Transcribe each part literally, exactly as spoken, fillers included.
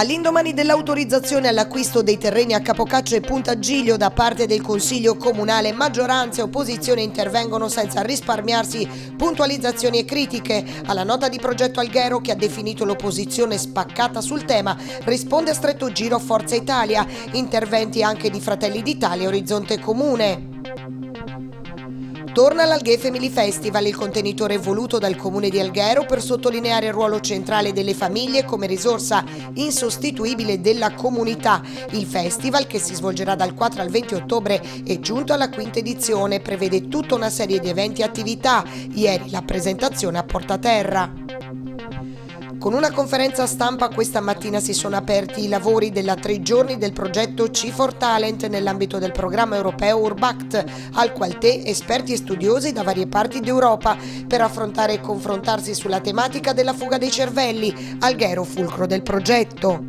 All'indomani dell'autorizzazione all'acquisto dei terreni a Capocaccia e Punta Giglio da parte del Consiglio Comunale, maggioranza e opposizione intervengono senza risparmiarsi puntualizzazioni e critiche. Alla nota di progetto Alghero, che ha definito l'opposizione spaccata sul tema, risponde a stretto giro Forza Italia, interventi anche di Fratelli d'Italia e Orizzonte Comune. Torna l'Alghè Family Festival, il contenitore voluto dal comune di Alghero per sottolineare il ruolo centrale delle famiglie come risorsa insostituibile della comunità. Il festival, che si svolgerà dal quattro al venti ottobre, è giunto alla quinta edizione, prevede tutta una serie di eventi e attività. Ieri la presentazione a Portaterra. Con una conferenza stampa questa mattina si sono aperti i lavori della tre giorni del progetto C quattro Talent nell'ambito del programma europeo Urbact, al qual te esperti e studiosi da varie parti d'Europa per affrontare e confrontarsi sulla tematica della fuga dei cervelli, Alghero fulcro del progetto.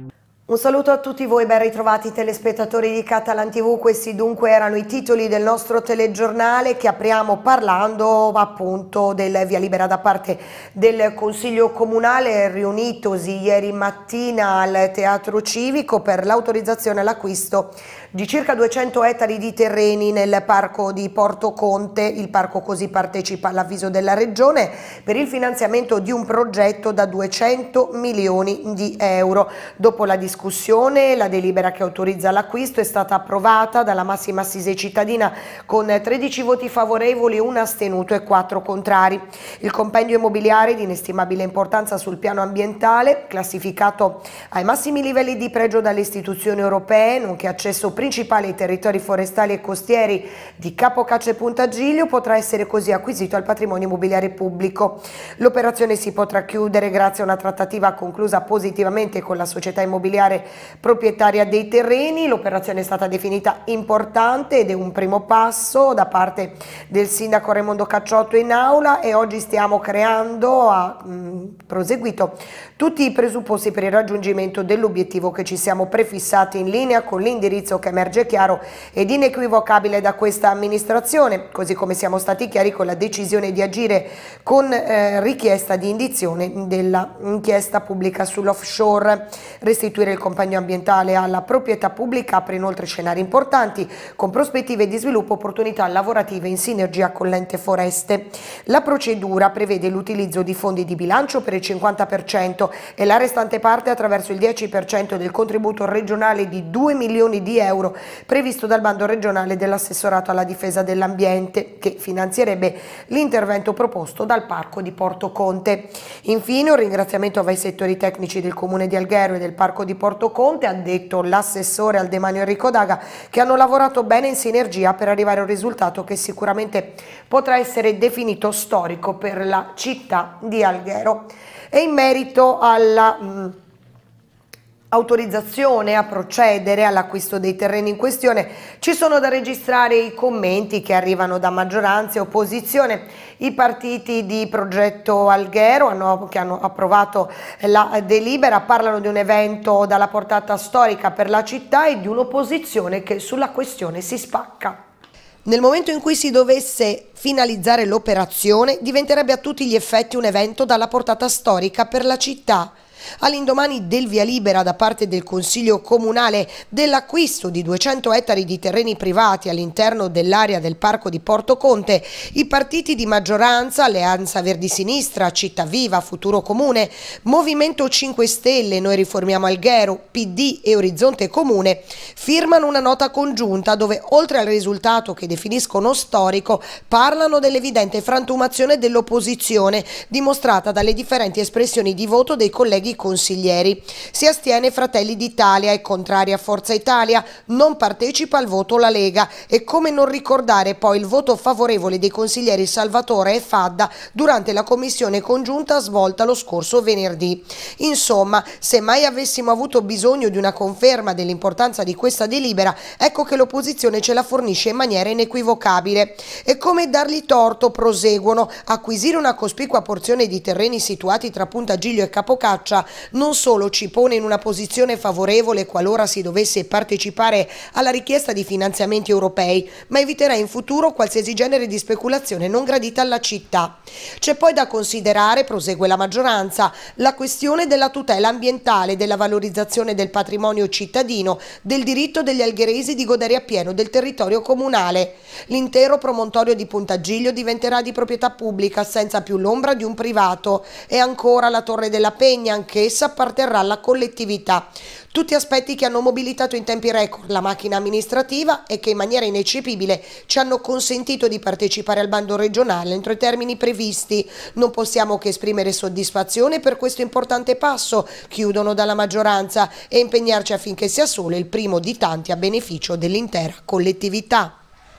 Un saluto a tutti voi, ben ritrovati telespettatori di Catalan tivù. Questi dunque erano i titoli del nostro telegiornale che apriamo parlando appunto del via libera da parte del Consiglio Comunale riunitosi ieri mattina al Teatro Civico per l'autorizzazione all'acquisto di circa duecento ettari di terreni nel parco di Porto Conte. Il parco così partecipa all'avviso della Regione per il finanziamento di un progetto da duecento milioni di euro. Dopo la discussione discussione, la delibera che autorizza l'acquisto è stata approvata dalla massima assise cittadina con tredici voti favorevoli, un astenuto e quattro contrari. Il compendio immobiliare di inestimabile importanza sul piano ambientale, classificato ai massimi livelli di pregio dalle istituzioni europee, nonché accesso principale ai territori forestali e costieri di Capocaccia e Punta Giglio, potrà essere così acquisito al patrimonio immobiliare pubblico. L'operazione si potrà chiudere grazie a una trattativa conclusa positivamente con la società immobiliare proprietaria dei terreni. L'operazione è stata definita importante ed è un primo passo da parte del sindaco Raimondo Cacciotto in aula, e oggi stiamo creando, ha mh, proseguito tutti i presupposti per il raggiungimento dell'obiettivo che ci siamo prefissati in linea con l'indirizzo che emerge chiaro ed inequivocabile da questa amministrazione, così come siamo stati chiari con la decisione di agire con eh, richiesta di indizione dell'inchiesta pubblica sull'offshore. Restituire il compagno ambientale alla proprietà pubblica apre inoltre scenari importanti con prospettive di sviluppo, opportunità lavorative in sinergia con l'ente foreste. La procedura prevede l'utilizzo di fondi di bilancio per il cinquanta per cento e la restante parte attraverso il dieci per cento del contributo regionale di due milioni di euro previsto dal bando regionale dell'assessorato alla difesa dell'ambiente, che finanzierebbe l'intervento proposto dal parco di Porto Conte. Infine un ringraziamento ai settori tecnici del comune di Alghero e del parco di Porto Conte, ha detto l'assessore al demanio Enrico Daga, che hanno lavorato bene in sinergia per arrivare a un risultato che sicuramente potrà essere definito storico per la città di Alghero. E in merito alla mh, autorizzazione a procedere all'acquisto dei terreni in questione, ci sono da registrare i commenti che arrivano da maggioranza e opposizione. I partiti di progetto Alghero hanno, che hanno approvato la delibera, parlano di un evento dalla portata storica per la città e di un'opposizione che sulla questione si spacca. Nel momento in cui si dovesse finalizzare l'operazione, diventerebbe a tutti gli effetti un evento dalla portata storica per la città. All'indomani del via libera da parte del Consiglio Comunale dell'acquisto di duecento ettari di terreni privati all'interno dell'area del parco di Porto Conte, i partiti di maggioranza, Alleanza Verdi Sinistra, Città Viva, Futuro Comune, Movimento cinque Stelle, Noi Riformiamo Alghero, P D e Orizzonte Comune firmano una nota congiunta dove, oltre al risultato che definiscono storico, parlano dell'evidente frantumazione dell'opposizione dimostrata dalle differenti espressioni di voto dei colleghi consiglieri. Si astiene Fratelli d'Italia, è contraria Forza Italia, non partecipa al voto la Lega, e come non ricordare poi il voto favorevole dei consiglieri Salvatore e Fadda durante la commissione congiunta svolta lo scorso venerdì. Insomma, se mai avessimo avuto bisogno di una conferma dell'importanza di questa delibera, ecco che l'opposizione ce la fornisce in maniera inequivocabile. E come dargli torto, proseguono: acquisire una cospicua porzione di terreni situati tra Punta Giglio e Capocaccia fiducia non solo ci pone in una posizione favorevole qualora si dovesse partecipare alla richiesta di finanziamenti europei, ma eviterà in futuro qualsiasi genere di speculazione non gradita alla città. C'è poi da considerare, prosegue la maggioranza, la questione della tutela ambientale, della valorizzazione del patrimonio cittadino, del diritto degli algheresi di godere appieno del territorio comunale. L'intero promontorio di Puntagiglio diventerà di proprietà pubblica senza più l'ombra di un privato e ancora la Torre della Pegna, anch'essa apparterrà alla collettività. Tutti aspetti che hanno mobilitato in tempi record la macchina amministrativa e che in maniera ineccepibile ci hanno consentito di partecipare al bando regionale entro i termini previsti. Non possiamo che esprimere soddisfazione per questo importante passo, chiudono dalla maggioranza, e impegnarci affinché sia solo il primo di tanti a beneficio dell'intera collettività.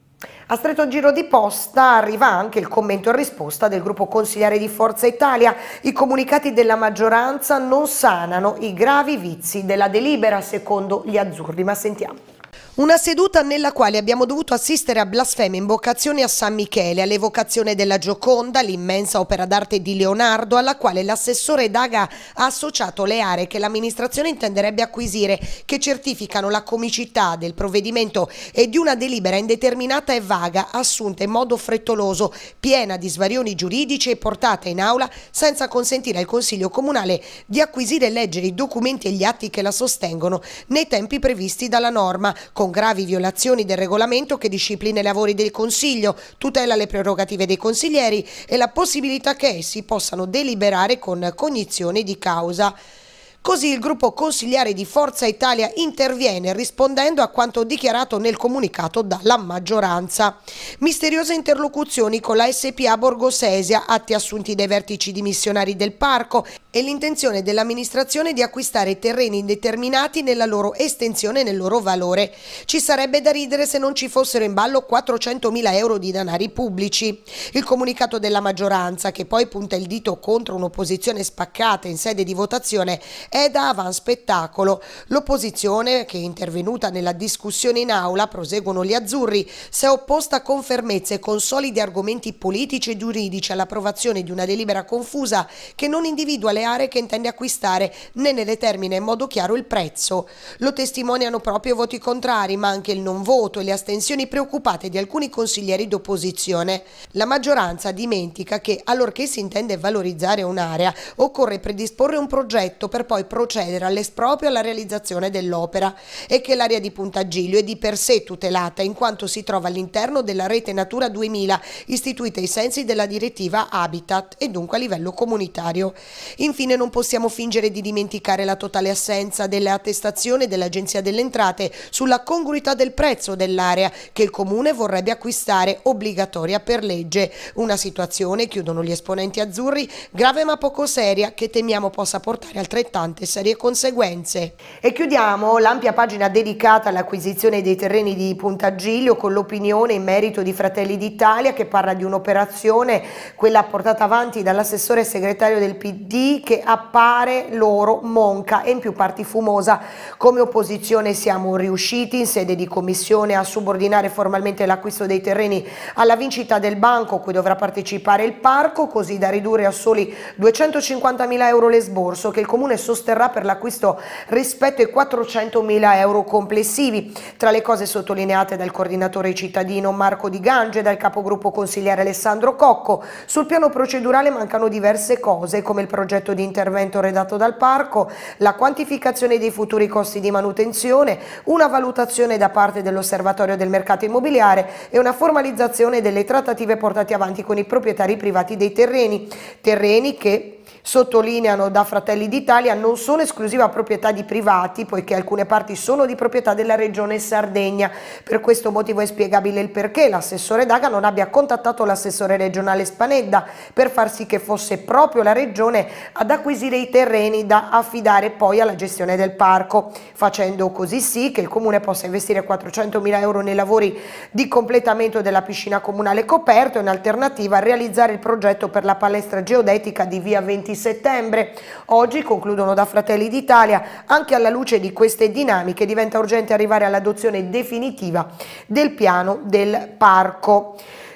A stretto giro di posta arriva anche il commento in risposta del gruppo consigliare di Forza Italia. I comunicati della maggioranza non sanano i gravi vizi della delibera, secondo gli azzurri, ma sentiamo. Una seduta nella quale abbiamo dovuto assistere a blasfeme invocazioni a San Michele, all'evocazione della Gioconda, l'immensa opera d'arte di Leonardo, alla quale l'assessore Daga ha associato le aree che l'amministrazione intenderebbe acquisire, che certificano la comicità del provvedimento e di una delibera indeterminata e vaga, assunta in modo frettoloso, piena di svarioni giuridici e portata in aula senza consentire al Consiglio Comunale di acquisire e leggere i documenti e gli atti che la sostengono nei tempi previsti dalla norma, con gravi violazioni del regolamento che disciplina i lavori del Consiglio, tutela le prerogative dei consiglieri e la possibilità che essi possano deliberare con cognizione di causa. Così il gruppo consigliare di Forza Italia interviene rispondendo a quanto dichiarato nel comunicato dalla maggioranza. Misteriose interlocuzioni con la S P A Borgosesia, atti assunti dai vertici dimissionari del parco e l'intenzione dell'amministrazione di acquistare terreni indeterminati nella loro estensione e nel loro valore. Ci sarebbe da ridere se non ci fossero in ballo quattrocentomila euro di denari pubblici. Il comunicato della maggioranza, che poi punta il dito contro un'opposizione spaccata in sede di votazione, è da avan spettacolo. L'opposizione, che è intervenuta nella discussione in aula, proseguono gli azzurri, si è opposta con fermezza e con solidi argomenti politici e giuridici all'approvazione di una delibera confusa che non individua le aree che intende acquistare né ne determina in modo chiaro il prezzo. Lo testimoniano proprio voti contrari, ma anche il non voto e le astensioni preoccupate di alcuni consiglieri d'opposizione. La maggioranza dimentica che, allorché si intende valorizzare un'area, occorre predisporre un progetto per poi procedere all'esproprio e alla realizzazione dell'opera, e che l'area di Puntagiglio è di per sé tutelata in quanto si trova all'interno della rete Natura duemila istituita ai sensi della direttiva Habitat e dunque a livello comunitario. Infine non possiamo fingere di dimenticare la totale assenza delle attestazioni dell'Agenzia delle Entrate sulla congruità del prezzo dell'area che il Comune vorrebbe acquistare, obbligatoria per legge. Una situazione, chiudono gli esponenti azzurri, grave ma poco seria, che temiamo possa portare altrettante serie conseguenze. E chiudiamo l'ampia pagina dedicata all'acquisizione dei terreni di Puntagiglio con l'opinione in merito di Fratelli d'Italia, che parla di un'operazione, quella portata avanti dall'assessore segretario del P D, che appare loro monca e in più parti fumosa. Come opposizione siamo riusciti in sede di commissione a subordinare formalmente l'acquisto dei terreni alla vincita del banco cui dovrà partecipare il parco, così da ridurre a soli duecentocinquantamila euro l'esborso che il Comune sosterrà per l'acquisto rispetto ai quattrocentomila euro complessivi. Tra le cose sottolineate dal coordinatore cittadino Marco Di Gange e dal capogruppo consigliere Alessandro Cocco, sul piano procedurale mancano diverse cose, come il progetto di intervento redatto dal parco, la quantificazione dei futuri costi di manutenzione, una valutazione da parte dell'osservatorio del mercato immobiliare e una formalizzazione delle trattative portate avanti con i proprietari privati dei terreni, terreni che sottolineano da Fratelli d'Italia non sono esclusiva proprietà di privati, poiché alcune parti sono di proprietà della Regione Sardegna. Per questo motivo è spiegabile il perché l'assessore Daga non abbia contattato l'assessore regionale Spanedda per far sì che fosse proprio la Regione ad acquisire i terreni da affidare poi alla gestione del parco, facendo così sì che il Comune possa investire quattrocentomila euro nei lavori di completamento della piscina comunale coperta e in alternativa realizzare il progetto per la palestra geodetica di via venti settembre. Oggi, concludono da Fratelli d'Italia, anche alla luce di queste dinamiche diventa urgente arrivare all'adozione definitiva del piano del parco.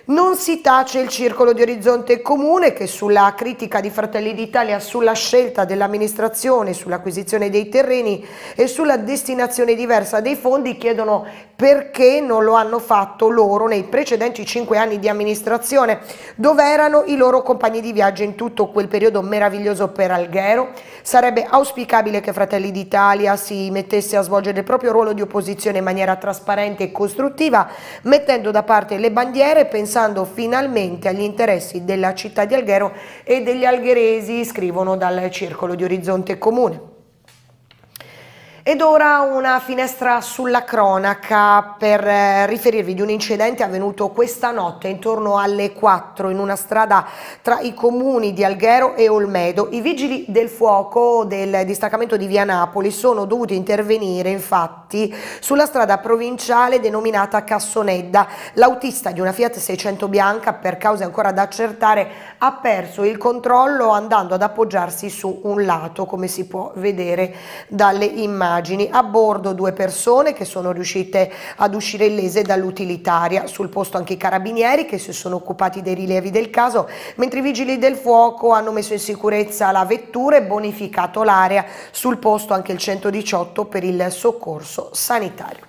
Non si tace il circolo di Orizzonte Comune che sulla critica di Fratelli d'Italia sulla scelta dell'amministrazione, sull'acquisizione dei terreni e sulla destinazione diversa dei fondi chiedono perché non lo hanno fatto loro nei precedenti cinque anni di amministrazione, dove erano i loro compagni di viaggio in tutto quel periodo meraviglioso per Alghero. Sarebbe auspicabile che Fratelli d'Italia si mettesse a svolgere il proprio ruolo di opposizione in maniera trasparente e costruttiva, mettendo da parte le bandiere e pensando pensando finalmente agli interessi della città di Alghero e degli algheresi, scrivono dal circolo di Orizzonte Comune. Ed ora una finestra sulla cronaca per riferirvi di un incidente avvenuto questa notte intorno alle quattro in una strada tra i comuni di Alghero e Olmedo. I vigili del fuoco del distaccamento di Via Napoli sono dovuti intervenire infatti sulla strada provinciale denominata Cassonedda. L'autista di una Fiat seicento bianca, per cause ancora da accertare, ha perso il controllo andando ad appoggiarsi su un lato, come si può vedere dalle immagini. A bordo due persone che sono riuscite ad uscire illese dall'utilitaria. Sul posto anche i carabinieri che si sono occupati dei rilievi del caso, mentre i vigili del fuoco hanno messo in sicurezza la vettura e bonificato l'area. Sul posto anche il centodiciotto per il soccorso sanitario.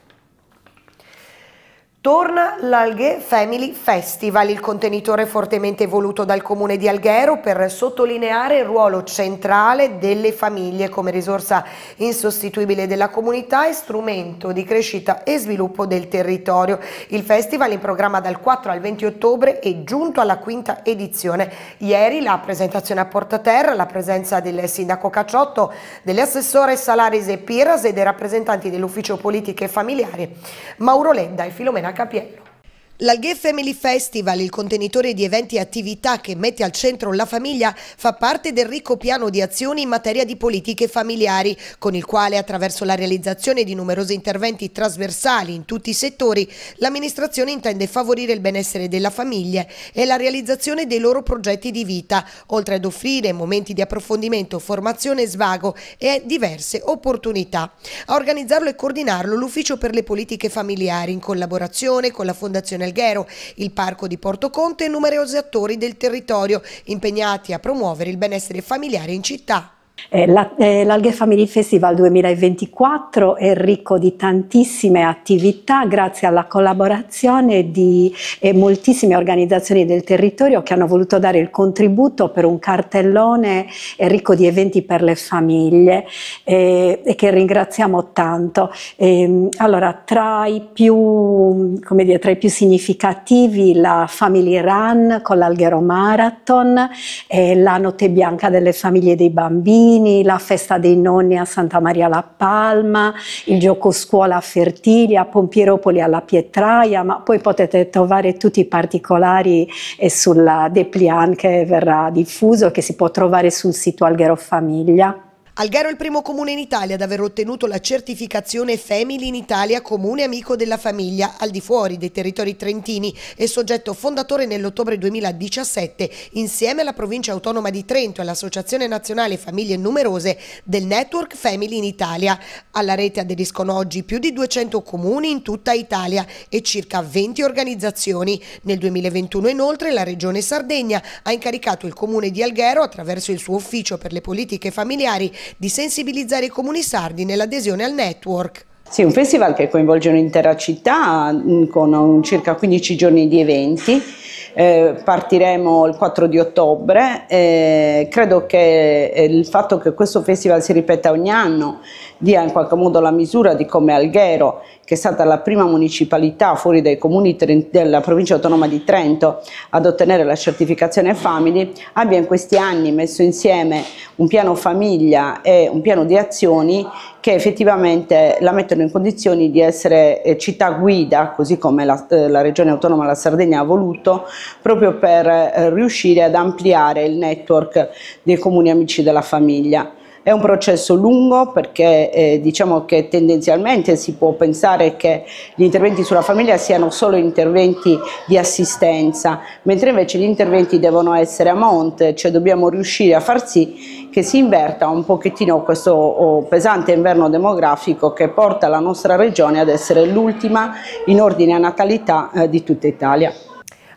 Torna l'Alghe Family Festival, il contenitore fortemente voluto dal comune di Alghero per sottolineare il ruolo centrale delle famiglie come risorsa insostituibile della comunità e strumento di crescita e sviluppo del territorio. Il festival, in programma dal quattro al venti ottobre, è giunto alla quinta edizione. Ieri la presentazione a Porta Terra, la presenza del sindaco Cacciotto, delle assessore Salaris e Piras e dei rappresentanti dell'ufficio politiche e familiari Mauro Ledda e Filomena Capiello. L'Alghe Family Festival, il contenitore di eventi e attività che mette al centro la famiglia, fa parte del ricco piano di azioni in materia di politiche familiari, con il quale, attraverso la realizzazione di numerosi interventi trasversali in tutti i settori, l'amministrazione intende favorire il benessere della famiglia e la realizzazione dei loro progetti di vita, oltre ad offrire momenti di approfondimento, formazione e svago e diverse opportunità. A organizzarlo e coordinarlo l'Ufficio per le politiche familiari, in collaborazione con la Fondazione Alghero, il Parco di Porto Conte e numerosi attori del territorio impegnati a promuovere il benessere familiare in città. Eh, L'Alghe Family Festival duemilaventiquattro è ricco di tantissime attività grazie alla collaborazione di eh, moltissime organizzazioni del territorio che hanno voluto dare il contributo per un cartellone eh, ricco di eventi per le famiglie eh, e che ringraziamo tanto. Eh, allora, tra i più, come dire, tra i più significativi la Family Run con l'Alghero Marathon, eh, la Notte Bianca delle famiglie dei bambini, la festa dei nonni a Santa Maria La Palma, il gioco scuola a Fertilia, a Pompieropoli alla Pietraia, ma poi potete trovare tutti i particolari eh, sulla dépliant che verrà diffuso, che si può trovare sul sito Alghero Famiglia. Alghero è il primo comune in Italia ad aver ottenuto la certificazione Family in Italia Comune Amico della Famiglia al di fuori dei territori trentini e soggetto fondatore nell'ottobre duemiladiciassette insieme alla Provincia Autonoma di Trento e l'Associazione Nazionale Famiglie Numerose del Network Family in Italia. Alla rete aderiscono oggi più di duecento comuni in tutta Italia e circa venti organizzazioni. Nel duemilaventuno inoltre la Regione Sardegna ha incaricato il comune di Alghero attraverso il suo ufficio per le politiche familiari di sensibilizzare i comuni sardi nell'adesione al network. Sì, un festival che coinvolge un'intera città con un circa quindici giorni di eventi. Eh, partiremo il quattro di ottobre. Eh, credo che eh, il fatto che questo festival si ripeta ogni anno dia in qualche modo la misura di come Alghero, che è stata la prima municipalità fuori dai comuni della provincia autonoma di Trento ad ottenere la certificazione Family, abbia in questi anni messo insieme un piano famiglia e un piano di azioni che effettivamente la mettono in condizioni di essere eh, città guida, così come la, eh, la regione autonoma della Sardegna ha voluto, proprio per eh, riuscire ad ampliare il network dei comuni amici della famiglia. È un processo lungo perché eh, diciamo che tendenzialmente si può pensare che gli interventi sulla famiglia siano solo interventi di assistenza, mentre invece gli interventi devono essere a monte, cioè dobbiamo riuscire a far sì che si inverta un pochettino questo oh, pesante inverno demografico che porta la nostra regione ad essere l'ultima in ordine a natalità eh, di tutta Italia.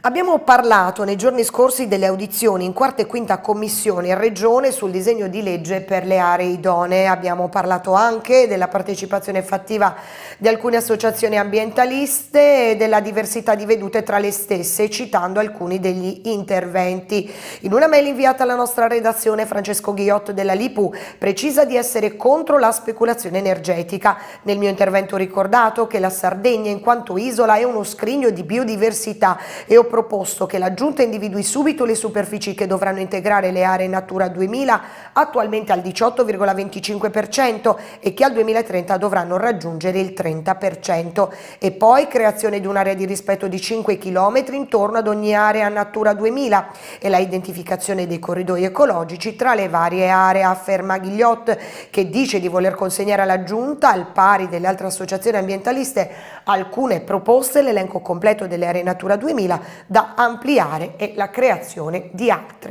Abbiamo parlato nei giorni scorsi delle audizioni in quarta e quinta commissione in Regione sul disegno di legge per le aree idonee. Abbiamo parlato anche della partecipazione fattiva di alcune associazioni ambientaliste e della diversità di vedute tra le stesse, citando alcuni degli interventi. In una mail inviata alla nostra redazione, Francesco Ghiot della Lipu precisa di essere contro la speculazione energetica. Nel mio intervento ho ricordato che la Sardegna in quanto isola è uno scrigno di biodiversità e ho proposto che la Giunta individui subito le superfici che dovranno integrare le aree Natura duemila, attualmente al diciotto virgola venticinque per cento, e che al duemilatrenta dovranno raggiungere il trenta per cento. E poi creazione di un'area di rispetto di cinque chilometri intorno ad ogni area Natura duemila e la identificazione dei corridoi ecologici tra le varie aree, afferma Ghigliot, che dice di voler consegnare alla Giunta, al pari delle altre associazioni ambientaliste, alcune proposte, l'elenco completo delle aree Natura duemila da ampliare e la creazione di altre.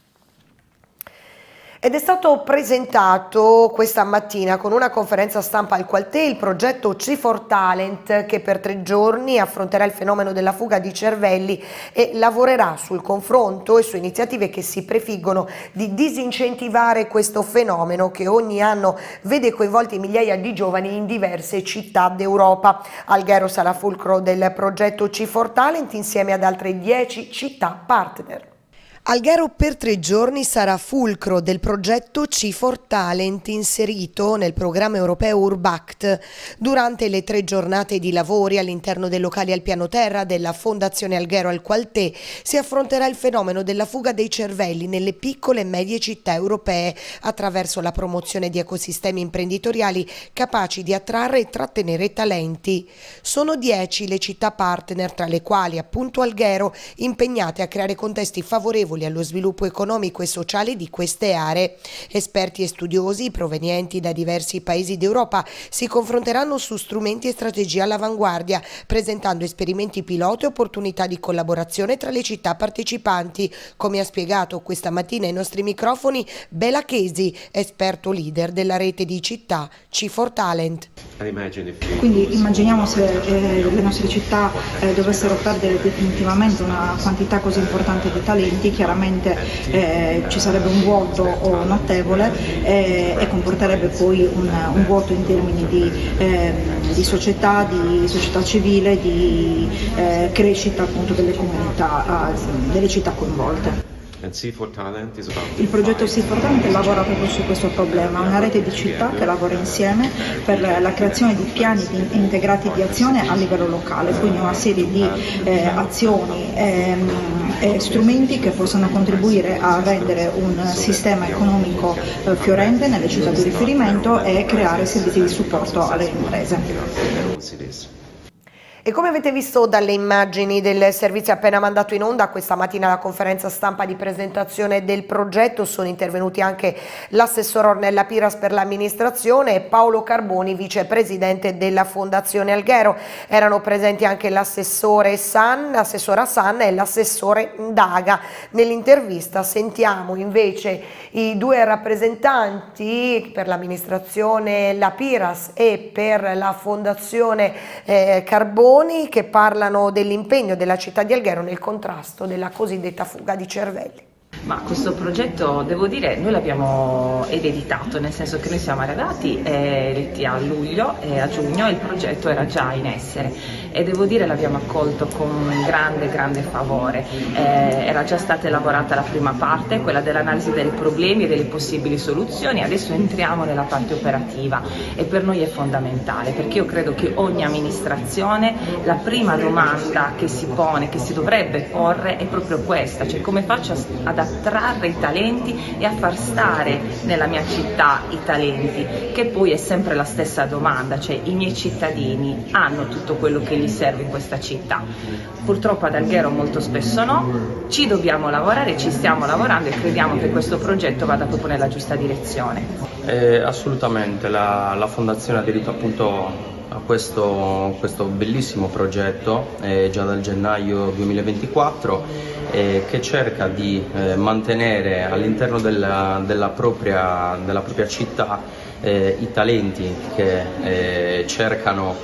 Ed è stato presentato questa mattina con una conferenza stampa al Qualtè il progetto C quattro Talent, che per tre giorni affronterà il fenomeno della fuga di cervelli e lavorerà sul confronto e su iniziative che si prefiggono di disincentivare questo fenomeno che ogni anno vede coinvolti migliaia di giovani in diverse città d'Europa. Alghero sarà fulcro del progetto C quattro Talent insieme ad altre dieci città partner. Alghero per tre giorni sarà fulcro del progetto C quattro Talent inserito nel programma europeo Urbact. Durante le tre giornate di lavori all'interno dei locali al piano terra della Fondazione Alghero al Qualtè si affronterà il fenomeno della fuga dei cervelli nelle piccole e medie città europee attraverso la promozione di ecosistemi imprenditoriali capaci di attrarre e trattenere talenti. Sono dieci le città partner, tra le quali appunto Alghero, impegnate a creare contesti favorevoli allo sviluppo economico e sociale di queste aree. Esperti e studiosi provenienti da diversi paesi d'Europa si confronteranno su strumenti e strategie all'avanguardia, presentando esperimenti pilota e opportunità di collaborazione tra le città partecipanti, come ha spiegato questa mattina ai nostri microfoni Bela Chesi, esperto leader della rete di città C quattro Talent. Quindi immaginiamo se eh, le nostre città eh, dovessero perdere definitivamente una quantità così importante di talenti, chiaramente eh, ci sarebbe un vuoto notevole eh, e comporterebbe poi un, un vuoto in termini di, eh, di società, di società civile, di eh, crescita appunto delle comunità, eh, delle città coinvolte. Il progetto C quattro Talent lavora proprio su questo problema, una rete di città che lavora insieme per la creazione di piani di, integrati di azione a livello locale, quindi una serie di eh, azioni e eh, strumenti che possano contribuire a rendere un sistema economico eh, fiorente nelle città di riferimento e creare servizi di supporto alle imprese. E come avete visto dalle immagini del servizio appena mandato in onda, questa mattina alla conferenza stampa di presentazione del progetto sono intervenuti anche l'assessore Ornella Piras per l'amministrazione e Paolo Carboni, vicepresidente della Fondazione Alghero. Erano presenti anche l'assessore San, l'assessora San e l'assessore Ndaga. Nell'intervista sentiamo invece i due rappresentanti per l'amministrazione, la Piras, e per la Fondazione eh, Carboni, che parlano dell'impegno della città di Alghero nel contrasto della cosiddetta fuga di cervelli. Ma questo progetto, devo dire, noi l'abbiamo ereditato, nel senso che noi siamo arrivati eh, a luglio e a giugno il progetto era già in essere e devo dire l'abbiamo accolto con un grande grande favore. Eh, era già stata elaborata la prima parte, quella dell'analisi dei problemi e delle possibili soluzioni, adesso entriamo nella parte operativa e per noi è fondamentale, perché io credo che ogni amministrazione, la prima domanda che si pone, che si dovrebbe porre è proprio questa, cioè come faccio ad attrarre i talenti e a far stare nella mia città i talenti, che poi è sempre la stessa domanda, cioè i miei cittadini hanno tutto quello che gli serve in questa città. Purtroppo ad Alghero molto spesso no, ci dobbiamo lavorare, ci stiamo lavorando e crediamo che questo progetto vada proprio nella giusta direzione. Eh, assolutamente, la, la Fondazione ha aderito appunto a questo, questo bellissimo progetto eh, già dal gennaio duemilaventiquattro eh, che cerca di eh, mantenere all'interno della, della, propria, della propria città eh, i talenti che eh, cercano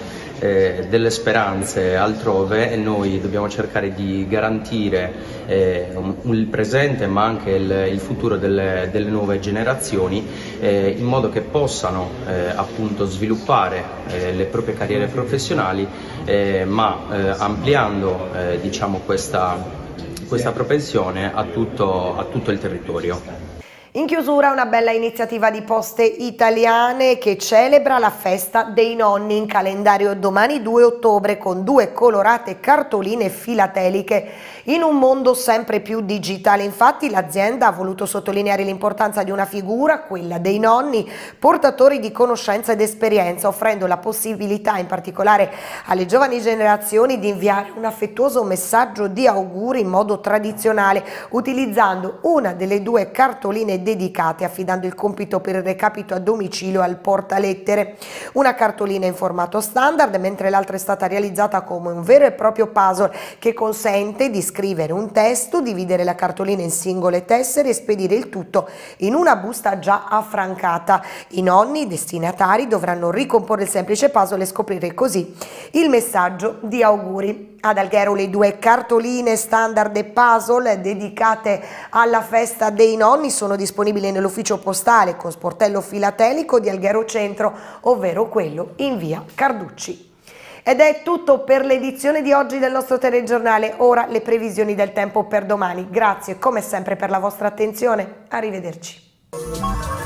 eh, delle speranze altrove e noi dobbiamo cercare di garantire eh, un, il presente ma anche il, il futuro delle, delle nuove generazioni eh, in modo che possano eh, appunto sviluppare eh, le proprie carriere professionali eh, ma eh, ampliando eh, diciamo questa, questa propensione a tutto, a tutto il territorio. In chiusura una bella iniziativa di Poste Italiane che celebra la festa dei nonni, in calendario domani due ottobre con due colorate cartoline filateliche. In un mondo sempre più digitale infatti l'azienda ha voluto sottolineare l'importanza di una figura, quella dei nonni, portatori di conoscenza ed esperienza, offrendo la possibilità in particolare alle giovani generazioni di inviare un affettuoso messaggio di auguri in modo tradizionale utilizzando una delle due cartoline dedicate, affidando il compito per il recapito a domicilio al portalettere. Una cartolina in formato standard, mentre l'altra è stata realizzata come un vero e proprio puzzle che consente di scrivere un testo, dividere la cartolina in singole tessere e spedire il tutto in una busta già affrancata. I nonni, i destinatari, dovranno ricomporre il semplice puzzle e scoprire così il messaggio di auguri. Ad Alghero le due cartoline standard e puzzle dedicate alla festa dei nonni sono disponibili nell'ufficio postale con sportello filatelico di Alghero Centro, ovvero quello in via Carducci. Ed è tutto per l'edizione di oggi del nostro telegiornale. Ora le previsioni del tempo per domani. Grazie come sempre per la vostra attenzione. Arrivederci.